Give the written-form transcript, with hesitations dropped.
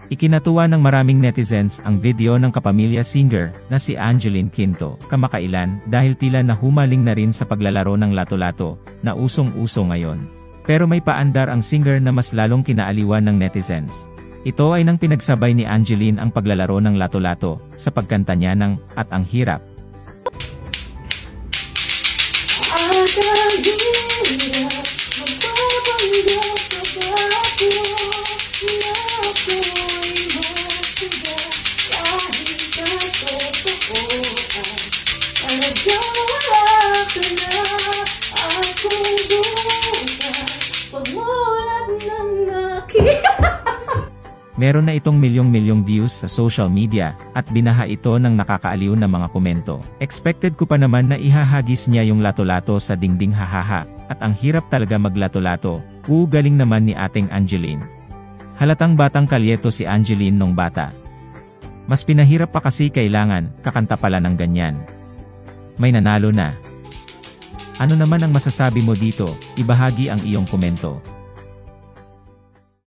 Ikinatuwa ng maraming netizens ang video ng kapamilya singer na si Angeline Quinto kamakailan dahil tila nahumaling na rin sa paglalaro ng lato-lato na usong-uso ngayon. Pero may paandar ang singer na mas lalong kinaaliwan ng netizens. Ito ay nang pinagsabay ni Angeline ang paglalaro ng lato-lato sa pagkanta niya ng At Ang Hirap. Meron na itong milyong-milyong views sa social media, at binaha ito ng nakakaaliw na mga komento. Expected ko pa naman na ihahagis niya yung lato-lato sa dingding hahaha, at ang hirap talaga maglato-lato, galing naman ni ating Angeline. Halatang batang kalyeto si Angeline nung bata. Mas pinahirap pa kasi kailangan, kakanta pala ng ganyan. May nanalo na. Ano naman ang masasabi mo dito? Ibahagi ang iyong komento.